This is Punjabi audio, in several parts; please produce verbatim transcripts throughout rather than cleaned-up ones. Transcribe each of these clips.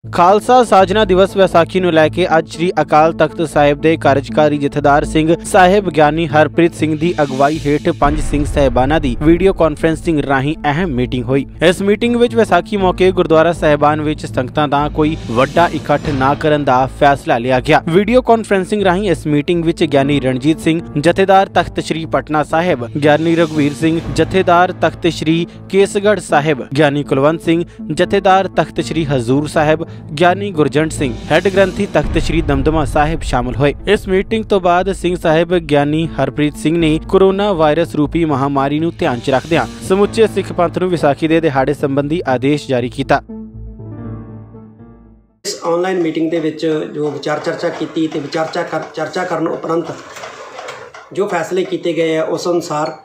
खालसा साजना दिवस वैसाखी ਨੂੰ ਲੈ ਕੇ ਅੱਜ श्री अकाल तख्त साहिब ਦੇ ਕਾਰਜਕਾਰੀ ਜਥੇਦਾਰ ਸਿੰਘ ਸਾਹਿਬ ਗਿਆਨੀ ਹਰਪ੍ਰੀਤ ਸਿੰਘ ਦੀ ਅਗਵਾਈ ਹੇਠ ਪੰਜ ਸਿੰਘ ਸਾਹਿਬਾਨਾਂ ਦੀ ਵੀਡੀਓ ਕਾਨਫਰੰਸਿੰਗ ਰਾਹੀਂ ਅਹਿਮ ਮੀਟਿੰਗ ਹੋਈ। ਇਸ ਮੀਟਿੰਗ ਵਿੱਚ ਵੈਸਾਖੀ ਮੌਕੇ ਗੁਰਦੁਆਰਾ ਸਾਹਿਬਾਨ ਵਿੱਚ ਸੰਗਤਾਂ ਦਾ ਕੋਈ ਵੱਡਾ ਇਕੱਠ ਨਾ ਕਰਨ ਦਾ ਫੈਸਲਾ ਲਿਆ ਗਿਆ। ਵੀਡੀਓ ਕਾਨਫਰੰਸਿੰਗ ਰਾਹੀਂ ਇਸ ਮੀਟਿੰਗ ਵਿੱਚ ਗਿਆਨੀ ਰਣਜੀਤ ਸਿੰਘ ਜਥੇਦਾਰ ਤਖਤ श्री पटना साहिब, ਗਿਆਨੀ रघुवीर सिंह जथेदार तख्त श्री केसगढ़ साहिब, ਗਿਆਨੀ कुलवंत सिंह जथेदार तख्त श्री हजूर साहिब, ਗਿਆਨੀ ਗੁਰਜੰਟ ਸਿੰਘ ਹੈਡ ਗ੍ਰੰਥੀ ਤਖਤ श्री ਦਮਦਮਾ ਸਾਹਿਬ ਸ਼ਾਮਲ ਹੋਏ। ਇਸ ਮੀਟਿੰਗ ਤੋਂ ਬਾਅਦ ਸਿੰਘ ਸਾਹਿਬ ਗਿਆਨੀ ਹਰਪ੍ਰੀਤ ਸਿੰਘ ਨੇ ਕੋਰੋਨਾ ਵਾਇਰਸ ਰੂਪੀ ਮਹਾਮਾਰੀ ਨੂੰ ਧਿਆਨ 'ਚ ਰੱਖਦਿਆਂ ਸਮੁੱਚੇ ਸਿੱਖ ਪੰਥ ਨੂੰ ਵਿਸਾਖੀ ਦੇ ਦਿਹਾੜੇ ਸੰਬੰਧੀ ਆਦੇਸ਼ ਜਾਰੀ ਕੀਤਾ। ਇਸ ਆਨਲਾਈਨ ਮੀਟਿੰਗ ਦੇ ਵਿੱਚ ਜੋ ਵਿਚਾਰ ਚਰਚਾ ਕੀਤੀ ਤੇ ਵਿਚਾਰ ਚਰਚਾ ਕਰਨ ਉਪਰੰਤ ਜੋ ਫੈਸਲੇ ਕੀਤੇ ਗਏ ਆ ਉਸ ਅਨੁਸਾਰ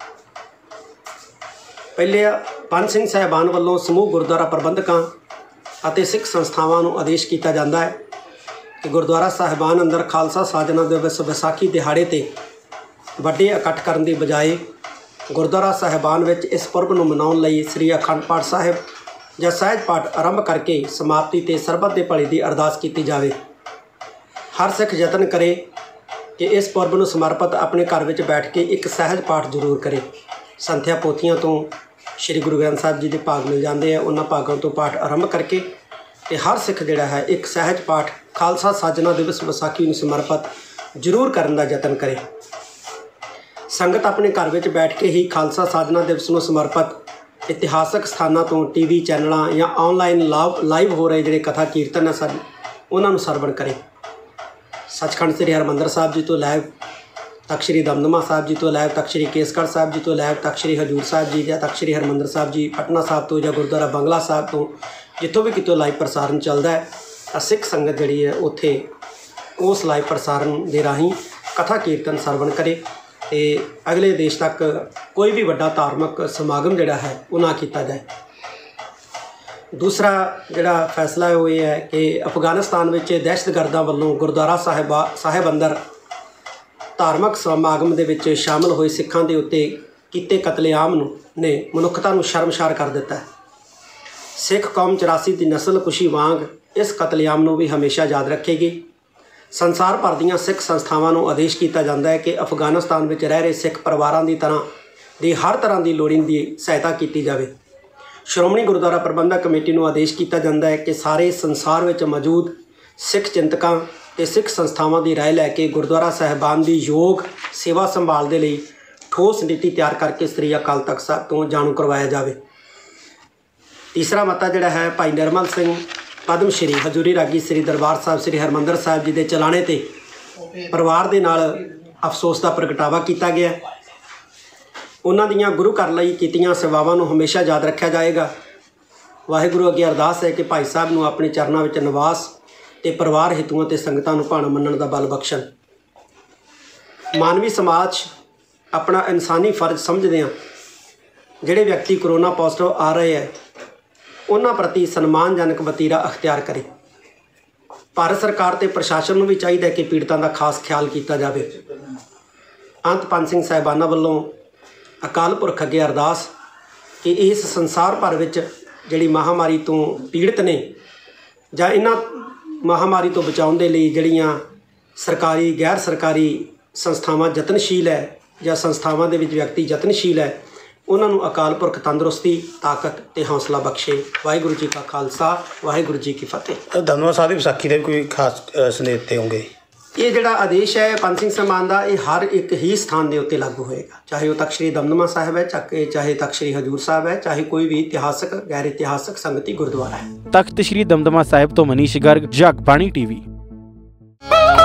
ਪਹਿਲੇ ਪੰਜ ਸਿੰਘ ਸਾਹਿਬਾਨ ਵੱਲੋਂ ਸਮੂਹ ਗੁਰਦੁਆਰਾ ਪ੍ਰਬੰਧਕਾਂ ਅਤੇ ਸਿੱਖ ਸੰਸਥਾਵਾਂ ਨੂੰ ਆਦੇਸ਼ ਕੀਤਾ ਜਾਂਦਾ ਹੈ ਕਿ ਗੁਰਦੁਆਰਾ ਸਾਹਿਬਾਨ ਅੰਦਰ ਖਾਲਸਾ ਸਾਜਨਾ ਦਿਵਸ ਵਿਸਾਖੀ ਦਿਹਾੜੇ 'ਤੇ ਵੱਡੇ ਇਕੱਠ ਕਰਨ ਦੀ ਬਜਾਏ ਗੁਰਦੁਆਰਾ ਸਾਹਿਬਾਨ ਵਿੱਚ ਇਸ ਪੁਰਬ ਨੂੰ ਮਨਾਉਣ ਲਈ ਸ੍ਰੀ ਅਖੰਡ ਪਾਠ ਸਾਹਿਬ ਜਾਂ ਸਹਿਜ ਪਾਠ ਆਰੰਭ ਕਰਕੇ ਸਮਾਪਤੀ 'ਤੇ ਸਰਬੱਤ ਦੇ ਭਲੇ ਦੀ ਅਰਦਾਸ ਕੀਤੀ ਜਾਵੇ। ਹਰ ਸਿੱਖ ਯਤਨ ਕਰੇ ਕਿ ਇਸ ਪੁਰਬ ਨੂੰ ਸਮਰਪਿਤ ਆਪਣੇ ਘਰ ਵਿੱਚ ਬੈਠ ਕੇ ਇੱਕ ਸਹਿਜ ਪਾਠ ਜ਼ਰੂਰ ਕਰੇ। ਸੰਥਿਆ ਪੋਥੀਆਂ ਤੋਂ श्री गुरु ग्रंथ साहिब जी के भाग मिल जाते हैं, उन्होंने भागों तो पाठ आरंभ करके ते हर सिख जिहड़ा है एक सहज पाठ खालसा साजना दिवस विसाखी नूं समर्पित जरूर करने का यतन करे। संगत अपने घर में बैठ के ही खालसा साजना दिवस नूं समर्पित इतिहासक स्थानों तो टी वी चैनलों या ऑनलाइन लाइव लाइव हो रहे जिहड़े कथा कीर्तन है सारे उन्होंने सरवण करे। सचखंड श्री हरमंदर साहिब जी तो लाइव, तख्त श्री दमदमा साहिब जी तो लाइव, तख्त श्री केसगढ़ साहिब जी तो लाइव, तख्त श्री हजूर साहिब जी या तख्त श्री हरमंदर साहिब जी पटना साहिब तो या गुरुद्वारा बंगला साहिब तो जितों भी कितों लाइव प्रसारण चलता है। सिख संगत जी है उत्थे उस लाइव प्रसारण के राही कथा कीर्तन सरवण करे तो अगले देश तक कोई भी वड्डा धार्मिक समागम जिहड़ा है वो ना किया जाए। दूसरा जिहड़ा फैसला वो ये है कि अफगानिस्तान में दहशतगर्दां वल्लों गुरुद्वारा साहिब साहिब अंदर धार्मिक समागम ਦੇ ਵਿੱਚ शामिल ਹੋਏ ਸਿੱਖਾਂ ਦੇ ਉੱਤੇ ਕੀਤੇ ਕਤਲੇਆਮ ਨੂੰ ਨੇ ਮਨੁੱਖਤਾ ਨੂੰ ਸ਼ਰਮਸ਼ਾਰ ਕਰ ਦਿੱਤਾ ਹੈ। ਸਿੱਖ ਕੌਮ ਚੁਰਾਸੀ ਦੀ ਨਸਲ ਕੁਸ਼ੀ ਵਾਂਗ ਇਸ ਕਤਲੇਆਮ ਨੂੰ ਵੀ ਹਮੇਸ਼ਾ ਯਾਦ ਰੱਖੇਗੀ। ਸੰਸਾਰ ਭਰ ਦੀਆਂ ਸਿੱਖ ਸੰਸਥਾਵਾਂ ਨੂੰ ਆਦੇਸ਼ ਕੀਤਾ ਜਾਂਦਾ ਹੈ ਕਿ ਅਫਗਾਨਿਸਤਾਨ ਵਿੱਚ ਰਹਿ ਰਹੇ ਸਿੱਖ ਪਰਿਵਾਰਾਂ ਦੀ ਤਰ੍ਹਾਂ ਦੀ ਹਰ ਤਰ੍ਹਾਂ ਦੀ ਲੋੜੀਂਦੀ ਸਹਾਇਤਾ ਕੀਤੀ ਜਾਵੇ। ਸ਼੍ਰੋਮਣੀ ਗੁਰਦੁਆਰਾ ਪ੍ਰਬੰਧਕ ਕਮੇਟੀ ਨੂੰ ਆਦੇਸ਼ ਕੀਤਾ ਜਾਂਦਾ ਹੈ ਕਿ ਸਾਰੇ ਸੰਸਾਰ ਵਿੱਚ ਮੌਜੂਦ ਸਿੱਖ ਚਿੰਤਕਾਂ ਤੇ ਸਿੱਖ ਸੰਸਥਾਵਾਂ ਦੀ ਰਾਏ ਲੈ ਕੇ ਗੁਰਦੁਆਰਾ ਸਾਹਿਬਾਨ ਦੀ ਯੋਗ ਸੇਵਾ ਸੰਭਾਲ ਦੇ ਲਈ ਠੋਸ ਨੀਤੀ ਤਿਆਰ ਕਰਕੇ ਸ੍ਰੀ ਅਕਾਲ ਤਖਤ ਸਾਹਿਬ ਤੋਂ ਜਾਣੂ ਕਰਵਾਇਆ ਜਾਵੇ। ਤੀਸਰਾ ਮਤਾ ਜਿਹੜਾ ਹੈ ਭਾਈ ਨਿਰਮਲ ਸਿੰਘ ਪਦਮ ਸ਼੍ਰੀ ਹਜ਼ੂਰੀ ਰਾਗੀ ਸ੍ਰੀ ਦਰਬਾਰ ਸਾਹਿਬ ਸ੍ਰੀ ਹਰਮੰਦਰ ਸਾਹਿਬ ਜੀ ਦੇ ਚਲਾਣੇ ਤੇ ਪਰਿਵਾਰ ਦੇ ਨਾਲ ਅਫਸੋਸ ਦਾ ਪ੍ਰਗਟਾਵਾ ਕੀਤਾ ਗਿਆ। ਉਹਨਾਂ ਦੀਆਂ ਗੁਰੂ ਘਰ ਲਈ ਕੀਤੀਆਂ ਸੇਵਾਵਾਂ ਨੂੰ ਹਮੇਸ਼ਾ ਯਾਦ ਰੱਖਿਆ ਜਾਏਗਾ। ਵਾਹਿਗੁਰੂ ਅੱਗੇ ਅਰਦਾਸ ਹੈ ਕਿ ਭਾਈ ਸਾਹਿਬ ਨੂੰ ਆਪਣੇ ਚਰਨਾਂ ਵਿੱਚ ਨਿਵਾਸ ਤੇ ਪਰਿਵਾਰ ਹਿੱਤੂਆਂ ਤੇ ਸੰਗਤਾਂ ਨੂੰ ਭਾਣਾ ਮੰਨਣ ਦਾ ਬਲ ਬਖਸ਼ਣ। ਮਾਨਵੀ ਸਮਾਜ ਆਪਣਾ ਇਨਸਾਨੀ ਫਰਜ਼ ਸਮਝਦੇ ਆ ਜਿਹੜੇ ਵਿਅਕਤੀ ਕਰੋਨਾ ਪੋਜ਼ਿਟਿਵ ਆ ਰਹੇ ਹੈ ਉਹਨਾਂ ਪ੍ਰਤੀ ਸਨਮਾਨਜਨਕ ਵਤੀਰਾ ਅਖਤਿਆਰ ਕਰੇ। ਭਾਰਤ ਸਰਕਾਰ ਤੇ ਪ੍ਰਸ਼ਾਸਨ ਨੂੰ ਵੀ ਚਾਹੀਦਾ ਕਿ ਪੀੜਤਾਂ ਦਾ ਖਾਸ ਖਿਆਲ ਕੀਤਾ ਜਾਵੇ। ਅੰਤ ਪੰਜ ਸਿੰਘ ਸਾਹਿਬਾਨਾਂ ਵੱਲੋਂ ਅਕਾਲ ਪੁਰਖ ਅੱਗੇ ਅਰਦਾਸ ਕਿ ਇਸ ਸੰਸਾਰ ਭਰ ਵਿੱਚ ਜਿਹੜੀ ਮਹਾਮਾਰੀ ਤੋਂ ਪੀੜਤ ਨੇ ਜਾਂ ਇਹਨਾਂ ਮਹਾਮਾਰੀ ਤੋਂ ਬਚਾਉਣ ਦੇ ਲਈ ਜਿਹੜੀਆਂ ਸਰਕਾਰੀ ਗੈਰ ਸਰਕਾਰੀ ਸੰਸਥਾਵਾਂ ਯਤਨਸ਼ੀਲ ਹੈ ਜਾਂ ਸੰਸਥਾਵਾਂ ਦੇ ਵਿੱਚ ਵਿਅਕਤੀ ਯਤਨਸ਼ੀਲ ਹੈ ਉਹਨਾਂ ਨੂੰ ਅਕਾਲ ਪੁਰਖ ਤੰਦਰੁਸਤੀ ਤਾਕਤ ਤੇ ਹੌਸਲਾ ਬਖਸ਼ੇ। ਵਾਹਿਗੁਰੂ ਜੀ ਕਾ ਖਾਲਸਾ ਵਾਹਿਗੁਰੂ ਜੀ ਕੀ ਫਤਿਹ। ਦਮਦਮਾ ਸਾਹਿਬ ਦੀ ਵਿਸਾਖੀ ਦੇ ਕੋਈ ਖਾਸ ਸੰਦੇਸ਼ ਦਿੱਤੇ ਹੋਣਗੇ? ਇਹ ਜਿਹੜਾ ਆਦੇਸ਼ ਹੈ ਪੰਜ ਸਿੰਘ ਸਾਹਿਬਾਨ ਦਾ ਇਹ ਹਰ ਇੱਕ ਹੀ ਸਥਾਨ ਦੇ ਉੱਤੇ ਲਾਗੂ ਹੋਏਗਾ, ਚਾਹੇ ਉਹ ਤਖਤ ਸ਼੍ਰੀ ਦਮਦਮਾ ਸਾਹਿਬ ਹੈ, ਚਾਹੇ ਤਖਤ ਸ਼੍ਰੀ ਹਜੂਰ ਸਾਹਿਬ ਹੈ, ਚਾਹੇ ਕੋਈ ਵੀ ਇਤਿਹਾਸਕ ਗੈਰ ਇਤਿਹਾਸਕ ਸੰਗਤੀ ਗੁਰਦੁਆਰਾ ਹੈ। ਤਖਤ ਸ਼੍ਰੀ ਦਮਦਮਾ ਸਾਹਿਬ ਤੋਂ ਮਨੀਸ਼ ਗਰਗ, ਜਗਬਾਣੀ ਟੀਵੀ।